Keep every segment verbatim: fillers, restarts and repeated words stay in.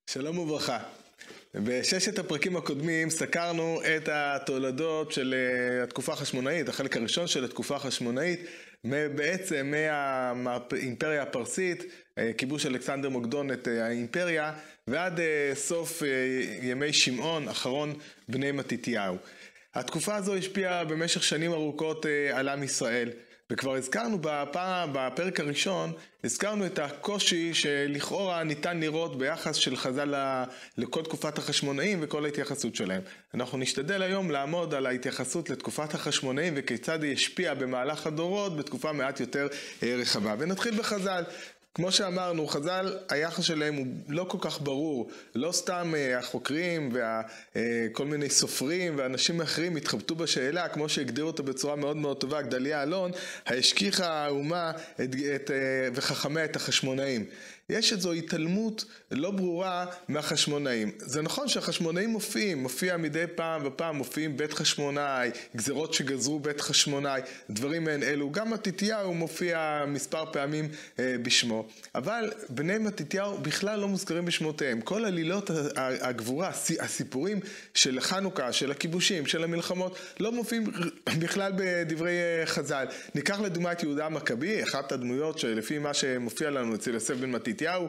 שלום וברכה. בששת הפרקים הקודמים סקרנו את התולדות של התקופה החשמונאית, החלק הראשון של התקופה החשמונאית, בעצם מהאימפריה הפרסית, כיבוש אלכסנדר מוקדון את האימפריה, ועד סוף ימי שמעון, אחרון בני מתתיהו. התקופה הזו השפיעה במשך שנים ארוכות על עם ישראל, וכבר הזכרנו בפעם, בפרק הראשון, הזכרנו את הקושי שלכאורה ניתן לראות ביחס של חז"ל לכל תקופת החשמונאים וכל ההתייחסות שלהם. אנחנו נשתדל היום לעמוד על ההתייחסות לתקופת החשמונאים וכיצד היא השפיעה במהלך הדורות בתקופה מעט יותר רחבה. ונתחיל בחז"ל. כמו שאמרנו, חז"ל, היחס שלהם הוא לא כל כך ברור. לא סתם החוקרים וכל מיני סופרים ואנשים אחרים התחבטו בשאלה, כמו שהגדירו אותה בצורה מאוד מאוד טובה, גדליה אלון, השכיחה האומה את, את, וחכמיה את החשמונאים. יש איזו התעלמות לא ברורה מהחשמונאים. זה נכון שהחשמונאים מופיעים, מופיע מדי פעם ופעם, מופיעים בית חשמונאי, גזרות שגזרו בית חשמונאי, דברים מהן אלו. גם מתתיהו מופיע מספר פעמים אה, בשמו. אבל בני מתתיהו בכלל לא מוזכרים בשמותיהם. כל עלילות הגבורה, הסיפורים של חנוכה, של הכיבושים, של המלחמות, לא מופיעים בכלל בדברי חז"ל. ניקח לדוגמה את יהודה המכבי, אחת הדמויות שלפי מה שמופיע לנו אצל יוסף בן מתתיהו,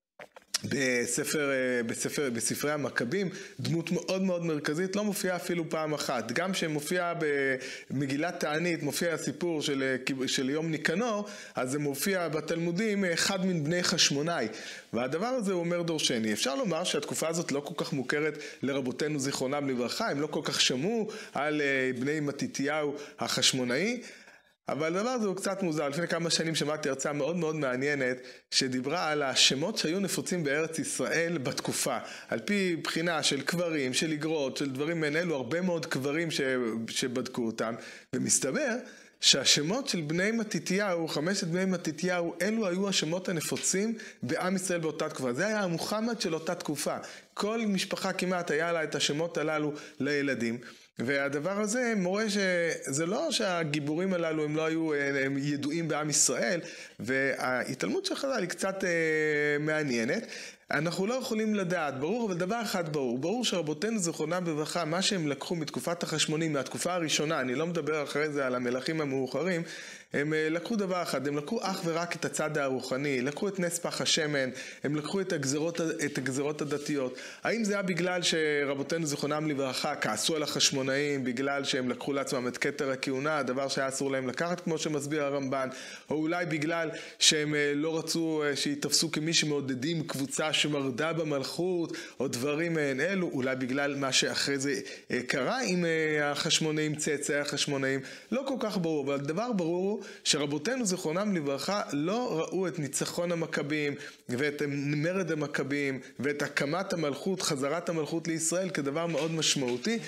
בספר, בספר, בספרי המכבים, דמות מאוד מאוד מרכזית, לא מופיעה אפילו פעם אחת. גם שמופיע במגילת תענית, מופיע הסיפור של, של יום ניקנור, אז זה מופיע בתלמודים אחד מן בני חשמונאי. והדבר הזה הוא אומר דורשני. אפשר לומר שהתקופה הזאת לא כל כך מוכרת לרבותינו זיכרונם לברכה, הם לא כל כך שמעו על בני מתתיהו החשמונאי, אבל הדבר הזה הוא קצת מוזר. לפני כמה שנים שמעתי הרצאה מאוד מאוד מעניינת שדיברה על השמות שהיו נפוצים בארץ ישראל בתקופה. על פי בחינה של קברים, של אגרות, של דברים מעין אלו, הרבה מאוד קברים ש... שבדקו אותם. ומסתבר שהשמות של בני מתתיהו, חמשת בני מתתיהו, אלו היו השמות הנפוצים בעם ישראל באותה תקופה. זה היה המוחמד של אותה תקופה. כל משפחה כמעט היה לה את השמות הללו לילדים. והדבר הזה מורה שזה לא שהגיבורים הללו הם לא היו הם ידועים בעם ישראל, וההתעלמות של חז"ל היא קצת מעניינת. אנחנו לא יכולים לדעת, ברור, אבל דבר אחד ברור, ברור שרבותינו זיכרונם לברכה, מה שהם לקחו מתקופת החשמונאים, מהתקופה הראשונה, אני לא מדבר אחרי זה על המלכים המאוחרים, הם לקחו דבר אחד, הם לקחו אך ורק את הצד הרוחני, לקחו את נס פח השמן, הם לקחו את הגזרות, את הגזרות הדתיות. האם זה היה בגלל שרבותינו זיכרונם לברכה כעסו על החשמונאים, בגלל שהם לקחו לעצמם את כתר הכהונה, הדבר שהיה אסור להם לקחת, כמו שמסביר הרמב"ן, או אולי בגלל שהם לא רצו שיתפסו כמי שמעודדים קבוצה שמרדה במלכות, או דברים מעין אלו, אולי בגלל מה שאחרי זה קרה עם החשמונאים, צאצאי החשמונאים, לא כל כך ברור, אבל דבר ברור שרבותינו זיכרונם לברכה לא ראו את ניצחון המכבים ואת מרד המכבים ואת הקמת המלכות, חזרת המלכות לישראל כדבר מאוד משמעותי,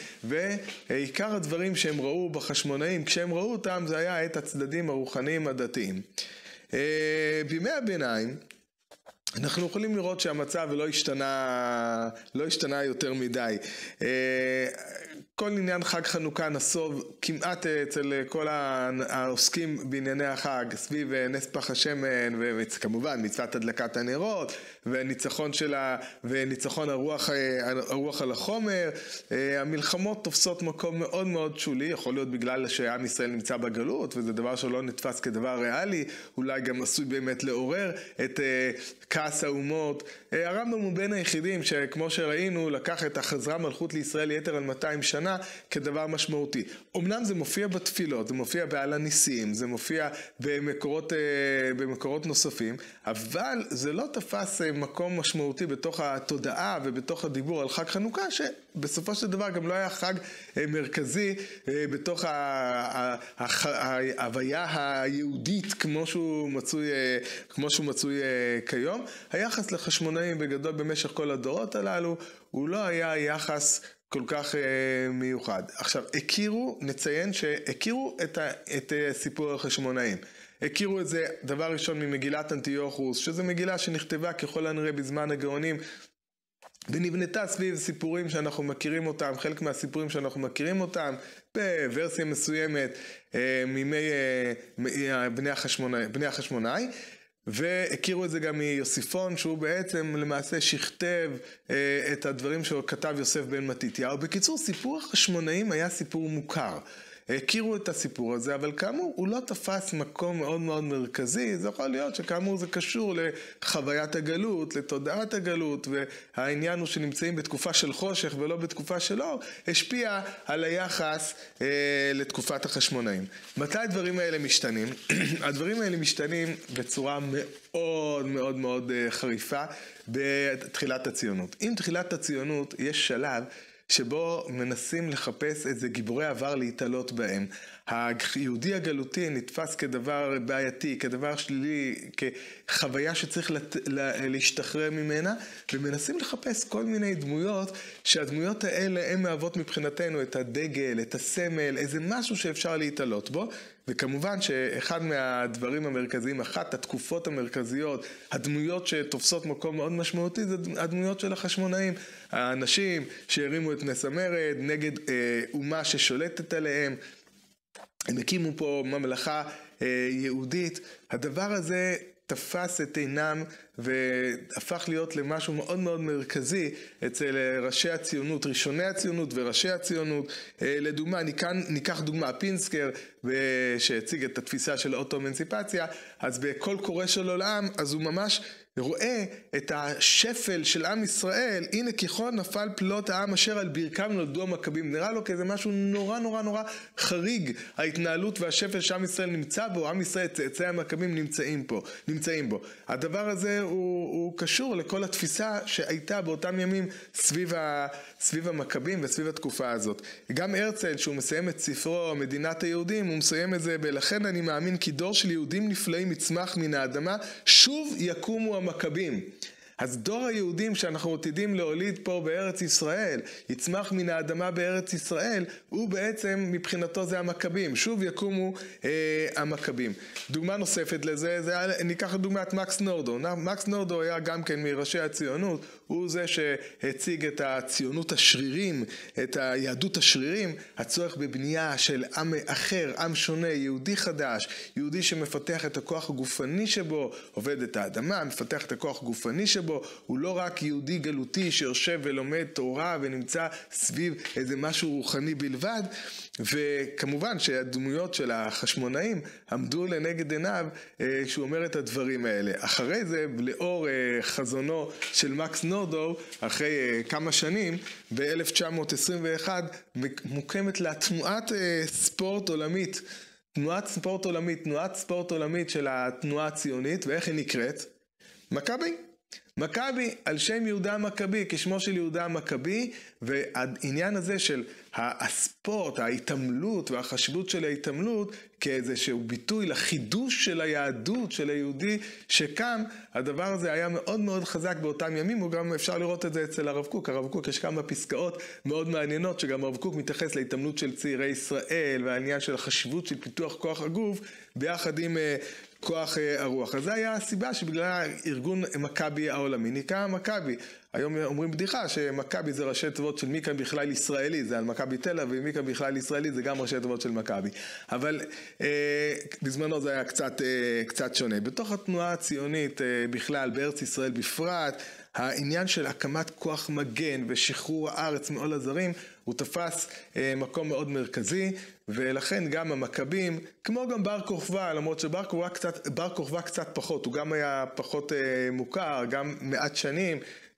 ועיקר הדברים שהם ראו בחשמונאים, כשהם ראו אותם זה היה את הצדדים הרוחניים הדתיים. בימי הביניים אנחנו יכולים לראות שהמצב לא השתנה, לא השתנה יותר מדי. כל עניין חג חנוכה נסוב כמעט אצל כל העוסקים בענייני החג, סביב נס פח השמן, וכמובן מצוות הדלקת הנרות, וניצחון שלה, וניצחון הרוח, הרוח על החומר. המלחמות תופסות מקום מאוד מאוד שולי, יכול להיות בגלל שעם ישראל נמצא בגלות, וזה דבר שלא נתפס כדבר ריאלי, אולי גם עשוי באמת לעורר את כעס האומות. הרמב"ם הוא בין היחידים שכמו שראינו לקח את החזרה מלכות לישראל יתר על מאתיים שנה כדבר משמעותי. אמנם זה מופיע בתפילות, זה מופיע בעל הניסים, זה מופיע במקורות, במקורות נוספים, אבל זה לא תפס מקום משמעותי בתוך התודעה ובתוך הדיבור על חג חנוכה, שבסופו של דבר גם לא היה חג מרכזי בתוך ההוויה היהודית כמו שהוא מצוי, כמו שהוא מצוי כיום. היחס לחשמונאים בגדול במשך כל הדורות הללו הוא לא היה יחס כל כך מיוחד. עכשיו, הכירו, נציין שהכירו את, ה, את סיפור החשמונאים. הכירו את זה דבר ראשון ממגילת אנטיוכוס, שזו מגילה שנכתבה ככל הנראה בזמן הגאונים, ונבנתה סביב סיפורים שאנחנו מכירים אותם, חלק מהסיפורים שאנחנו מכירים אותם, בוורסיה מסוימת מימי בני החשמונאי, בני החשמונאי, והכירו את זה גם מיוסיפון, שהוא בעצם למעשה שכתב אה, את הדברים שהוא כתב יוסף בן מתתיהו. בקיצור, סיפור החשמונאים היה סיפור מוכר. הכירו את הסיפור הזה, אבל כאמור הוא לא תפס מקום מאוד מאוד מרכזי. זה יכול להיות שכאמור זה קשור לחוויית הגלות, לתודעת הגלות, והעניין הוא שנמצאים בתקופה של חושך ולא בתקופה של אור, השפיע על היחס אה, לתקופת החשמונאים. מתי הדברים האלה משתנים? הדברים האלה משתנים בצורה מאוד מאוד מאוד חריפה בתחילת הציונות. עם תחילת הציונות יש שלב שבו מנסים לחפש איזה גיבורי עבר להתעלות בהם. היהודי הגלותי נתפס כדבר בעייתי, כדבר שלילי, כחוויה שצריך לת... להשתחרר ממנה, ומנסים לחפש כל מיני דמויות, שהדמויות האלה הן מהוות מבחינתנו את הדגל, את הסמל, איזה משהו שאפשר להתעלות בו. וכמובן שאחד מהדברים המרכזיים, אחת התקופות המרכזיות, הדמויות שתופסות מקום מאוד משמעותי, זה הדמויות של החשמונאים. האנשים שהרימו את נס המרד נגד אה, אומה ששולטת עליהם. הם הקימו פה ממלכה אה, יהודית. הדבר הזה תפס את עינם והפך להיות למשהו מאוד מאוד מרכזי אצל ראשי הציונות, ראשוני הציונות וראשי הציונות. לדוגמה, ניקח דוגמה, פינסקר שהציג את התפיסה של האוטו-אמנציפציה, אז בכל קורא של עולם, אז הוא ממש רואה את השפל של עם ישראל, הנה כיכון נפל פלוט העם אשר על ברכם נולדו המכבים. נראה לו כאיזה משהו נורא נורא נורא חריג, ההתנהלות והשפל שעם ישראל נמצא בו, עם ישראל צאצאי המכבים נמצאים פה, נמצאים בו. הדבר הזה הוא, הוא קשור לכל התפיסה שהייתה באותם ימים סביב, ה, סביב המכבים וסביב התקופה הזאת. גם הרצל, שהוא מסיים את ספרו מדינת היהודים, הוא מסיים את זה בלכן אני מאמין כי דור של יהודים נפלאים יצמח מן האדמה, שוב יקומו המכבים. אז דור היהודים שאנחנו עתידים להוליד פה בארץ ישראל, יצמח מן האדמה בארץ ישראל, הוא בעצם מבחינתו זה המכבים, שוב יקומו אה, המכבים. דוגמה נוספת לזה, זה, ניקח דוגמת מקס נורדאו. מקס נורדאו היה גם כן מראשי הציונות, הוא זה שהציג את הציונות השרירים, את היהדות השרירים, הצורך בבנייה של עם אחר, עם שונה, יהודי חדש, יהודי שמפתח את הכוח הגופני שבו, עובד את האדמה, מפתח את הכוח הגופני שבו, הוא לא רק יהודי גלותי שיושב ולומד תורה ונמצא סביב איזה משהו רוחני בלבד. וכמובן שהדמויות של החשמונאים עמדו לנגד עיניו שהוא אומר את הדברים האלה. אחרי זה, לאור חזונו של מקס נורדאו, אחרי כמה שנים, ב-אלף תשע מאות עשרים ואחת מוקמת לה תנועת ספורט עולמית, תנועת ספורט עולמית, תנועת ספורט עולמית של התנועה הציונית, ואיך היא נקראת? מכבי. מכבי על שם יהודה המכבי, כשמו של יהודה המכבי, והעניין הזה של הספורט, ההתעמלות והחשיבות של ההתעמלות, כאיזשהו ביטוי לחידוש של היהדות של היהודי שקם, הדבר הזה היה מאוד מאוד חזק באותם ימים, וגם אפשר לראות את זה אצל הרב קוק. הרב קוק יש כמה פסקאות מאוד מעניינות, שגם הרב קוק מתייחס להתעמלות של צעירי ישראל, והעניין של החשיבות של פיתוח כוח הגוף, ביחד עם כוח הרוח. אז זה היה הסיבה שבגלל ארגון מכבי העולמי נקרא מכבי. היום אומרים בדיחה שמכבי זה ראשי תיבות של מי כאן בכלל ישראלי, זה על מכבי תל אביב, ומי כאן בכלל ישראלי זה גם ראשי תיבות של מכבי. אבל אה, בזמנו זה היה קצת, אה, קצת שונה. בתוך התנועה הציונית אה, בכלל, בארץ ישראל בפרט, העניין של הקמת כוח מגן ושחרור הארץ מעול הזרים, הוא תפס אה, מקום מאוד מרכזי, ולכן גם המכבים, כמו גם בר כוכבא, למרות שבר כוכבא קצת, בר כוכבא קצת פחות, הוא גם היה פחות אה, מוכר, גם מעט שנים,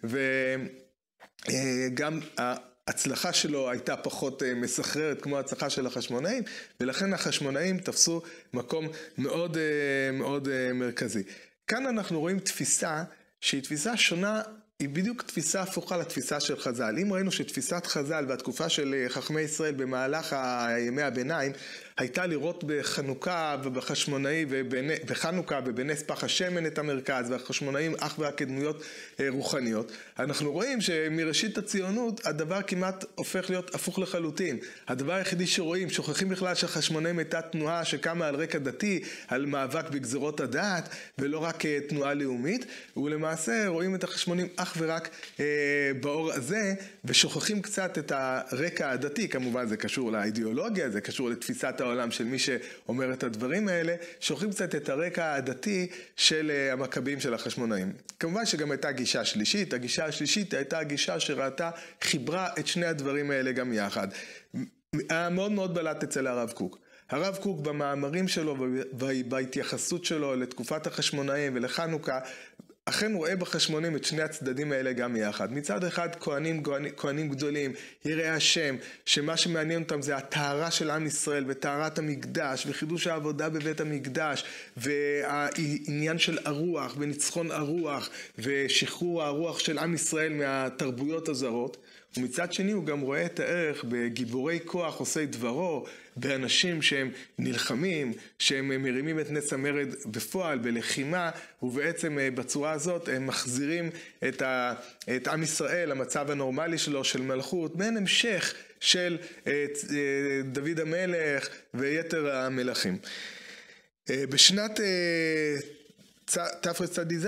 וגם ההצלחה שלו הייתה פחות מסחררת כמו ההצלחה של החשמונאים, ולכן החשמונאים תפסו מקום מאוד מאוד מרכזי. כאן אנחנו רואים תפיסה שהיא תפיסה שונה, היא בדיוק תפיסה הפוכה לתפיסה של חז"ל. אם ראינו שתפיסת חז"ל והתקופה של חכמי ישראל במהלך ימי הביניים הייתה לראות בחנוכה ובחשמונאי ובחנוכה ובנס פח השמן את המרכז, והחשמונאים אך ורק כדמויות רוחניות, אנחנו רואים שמראשית הציונות הדבר כמעט הופך להיות הפוך לחלוטין. הדבר היחידי שרואים, שוכחים בכלל שהחשמונאים הייתה תנועה שקמה על רקע דתי, על מאבק בגזרות הדעת, ולא רק תנועה לאומית, ולמעשה רואים את החשמונאים אך ורק אה, באור הזה, ושוכחים קצת את הרקע הדתי. כמובן זה קשור לאידיאולוגיה, זה קשור לתפיסת העולם של מי שאומר את הדברים האלה, שוכחים קצת את הרקע הדתי של המכבים של החשמונאים. כמובן שגם הייתה גישה שלישית, הגישה השלישית הייתה הגישה שראתה, חיברה את שני הדברים האלה גם יחד. מאוד מאוד בלט אצל הרב קוק. הרב קוק במאמרים שלו ובהתייחסות שלו לתקופת החשמונאים ולחנוכה, אכן רואה בחשמונים את שני הצדדים האלה גם יחד. מצד אחד כהנים, כהנים גדולים, יראי השם, שמה שמעניין אותם זה הטהרה של עם ישראל וטהרת המקדש וחידוש העבודה בבית המקדש והעניין של הרוח וניצחון הרוח ושחרור הרוח של עם ישראל מהתרבויות הזרות. ומצד שני הוא גם רואה את הערך בגיבורי כוח עושי דברו, באנשים שהם נלחמים, שהם מרימים את נס המרד בפועל, בלחימה, ובעצם בצורה הזאת הם מחזירים את, ה, את עם ישראל, המצב הנורמלי שלו, של מלכות, בין המשך של דוד המלך ויתר המלכים. בשנת תרצ"ז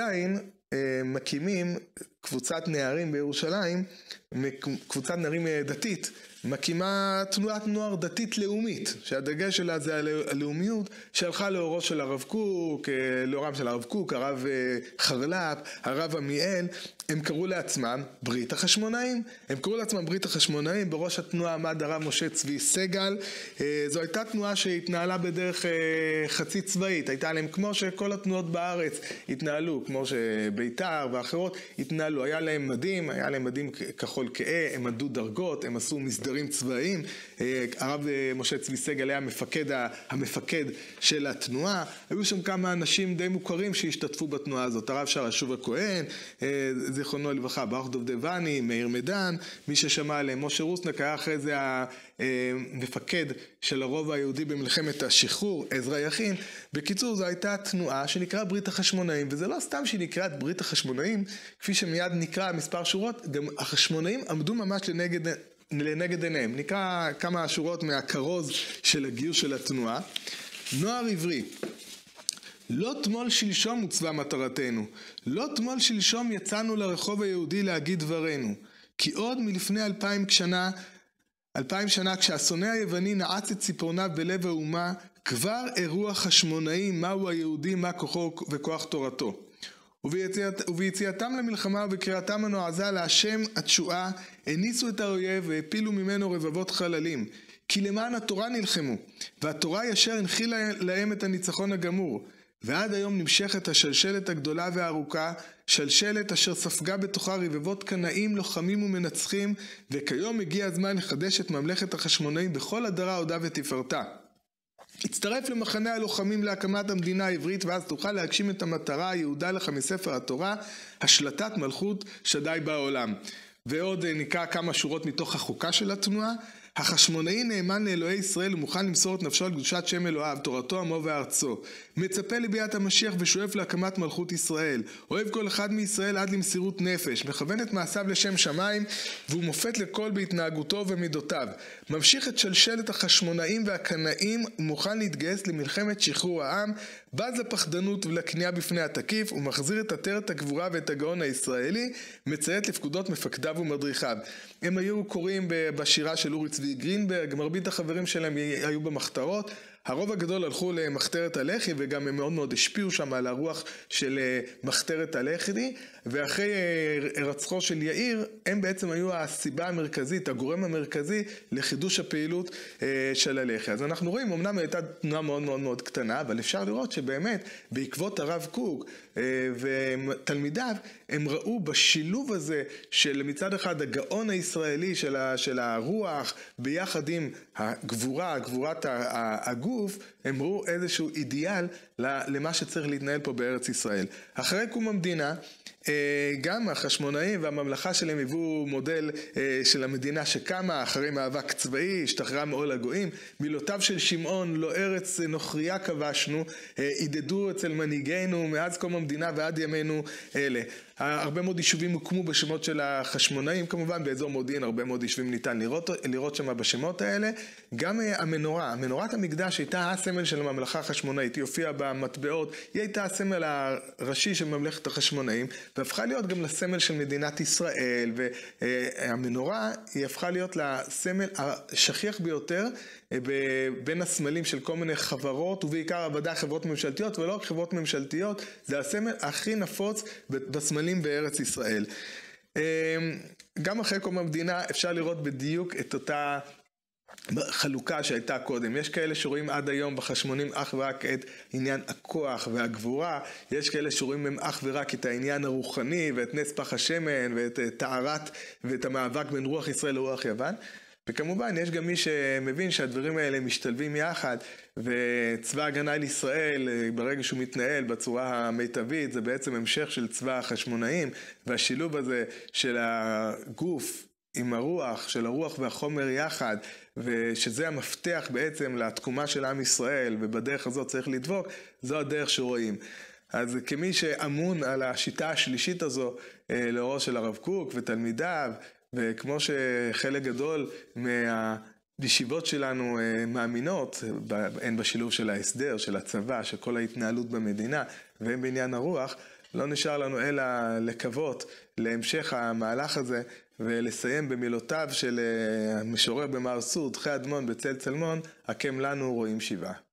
מקימים קבוצת נערים בירושלים, קבוצת נערים דתית, מקימה תנועת נוער דתית לאומית, שהדגש שלה זה הלאומיות, שהלכה לאורו של הרב קוק, לאורם של הרב קוק, הרב חרל"פ, הרב עמיאל. הם קראו לעצמם ברית החשמונאים, הם קראו לעצמם ברית החשמונאים, בראש התנועה עמד הרב משה צבי סגל. זו הייתה תנועה שהתנהלה בדרך חצי צבאית, הייתה להם כמו שכל התנועות בארץ התנהלו, כמו שביתר ואחרות התנהלו, היה להם מדים, היה להם מדים כחול כהה, הם עדו דרגות, הם עשו מסדרים צבאיים. הרב משה צבי סגל היה המפקד, המפקד של התנועה, היו שם כמה אנשים די מוכרים שהשתתפו בתנועה הזאת, הרב שרשוב הכהן, זיכרונו לברכה, ברוך דובדבני, מאיר מדן, מי ששמע עליהם, משה רוסנק, היה אחרי זה המפקד של הרובע היהודי במלחמת השחרור, עזרא יכין. בקיצור, זו הייתה תנועה שנקרא ברית החשמונאים, וזה לא סתם שהיא נקראת ברית החשמונאים, כפי שמיד נקרא מספר שורות, גם החשמונאים עמדו ממש לנגד, לנגד עיניהם. נקרא כמה שורות מהכרוז של הגיוס של התנועה. נוער עברי. לא תמול שלשום הוצבה מטרתנו, לא תמול שלשום יצאנו לרחוב היהודי להגיד דברנו, כי עוד מלפני אלפיים שנה, אלפיים שנה כשהשונא היווני נעץ את ציפורניו בלב האומה, כבר אירוע חשמונאי מהו היהודי, מה כוחו וכוח תורתו. וביציאת, וביציאתם למלחמה ובקריאתם הנועזה להשם התשועה, הניסו את האויב והפילו ממנו רבבות חללים. כי למען התורה נלחמו, והתורה ישר הנחילה להם את הניצחון הגמור. ועד היום נמשכת השלשלת הגדולה והארוכה, שלשלת אשר ספגה בתוכה רבבות קנאים, לוחמים ומנצחים, וכיום הגיע הזמן לחדש את ממלכת החשמונאים בכל הדרה, הודה ותפארתה. הצטרף למחנה הלוחמים להקמת המדינה העברית, ואז תוכל להגשים את המטרה היהודה לך מספר התורה, השלטת מלכות שדי בעולם. ועוד נקרא כמה שורות מתוך החוקה של התנועה. החשמונאי נאמן לאלוהי ישראל ומוכן למסור את נפשו על קדושת שם אלוהיו, תורתו, עמו וארצו. מצפה לביאת המשיח ושואף להקמת מלכות ישראל. אוהב כל אחד מישראל עד למסירות נפש. מכוון את מעשיו לשם שמיים, והוא מופת לכל בהתנהגותו ומידותיו. ממשיך את שלשלת החשמונאים והקנאים ומוכן להתגייס למלחמת שחרור העם, בז לפחדנות ולכניעה בפני התקיף, ומחזיר את עטרת הגבורה ואת הגאון הישראלי, מציית לפקודות מפקדיו ומדריכיו. הם היו קוראים בשירה של אורי צבי גרינברג, מרבית החברים שלהם היו במחתרות, הרוב הגדול הלכו למחתרת הלח"י, וגם הם מאוד מאוד השפיעו שם על הרוח של מחתרת הלח"י, ואחרי הרצחו של יאיר, הם בעצם היו הסיבה המרכזית, הגורם המרכזי לחידוש הפעילות של הלח"י. אז אנחנו רואים, אמנם הייתה תנועה מאוד מאוד מאוד קטנה, אבל אפשר לראות שבאמת בעקבות הרב קוק ותלמידיו, הם ראו בשילוב הזה של מצד אחד הגאון הישראלי של, ה, של הרוח, ביחד עם הגבורה, גבורת הגוף, הם ראו איזשהו אידיאל למה שצריך להתנהל פה בארץ ישראל. אחרי קום המדינה, גם החשמונאים והממלכה שלהם היוו מודל של המדינה שקמה אחרי מאבק צבאי, השתחררה מעול הגויים. מילותיו של שמעון, לא ארץ נוכריה כבשנו, עידדו אצל מנהיגינו מאז קום המדינה ועד ימינו אלה. הרבה מאוד יישובים הוקמו בשמות של החשמונאים, כמובן באזור מודיעין הרבה מאוד יישובים ניתן לראות, לראות שם בשמות האלה. גם המנורה, מנורת המקדש הייתה הסמל של הממלכה החשמונאית, היא הופיעה במטבעות, היא הייתה הסמל הראשי של ממלכת החשמונאים, והפכה להיות גם לסמל של מדינת ישראל, והמנורה היא הפכה להיות לסמל השכיח ביותר בין הסמלים של כל מיני חברות, ובעיקר ודאי חברות ממשלתיות, ולא רק חברות ממשלתיות, זה הסמל הכי נפוץ בסמלים בארץ ישראל. גם אחרי קום המדינה אפשר לראות בדיוק את אותה חלוקה שהייתה קודם. יש כאלה שרואים עד היום בחשמונים אך ורק את עניין הכוח והגבורה, יש כאלה שרואים הם אך ורק את העניין הרוחני ואת נס פח השמן ואת טהרת ואת המאבק בין רוח ישראל לרוח יוון. וכמובן יש גם מי שמבין שהדברים האלה משתלבים יחד, וצבא הגנה לישראל ברגע שהוא מתנהל בצורה המיטבית זה בעצם המשך של צבא החשמונאים, והשילוב הזה של הגוף עם הרוח, של הרוח והחומר יחד, ושזה המפתח בעצם לתקומה של עם ישראל, ובדרך הזאת צריך לדבוק, זו הדרך שרואים. אז כמי שאמון על השיטה השלישית הזו לאורו של הרב קוק ותלמידיו, וכמו שחלק גדול מהישיבות שלנו מאמינות, הן בשילוב של ההסדר, של הצבא, של כל ההתנהלות במדינה, והן בעניין הרוח, לא נשאר לנו אלא לקוות להמשך המהלך הזה, ולסיים במילותיו של המשורר במער סוד, חי אדמון בצל צלמון, הקם לנו רואים שבעה.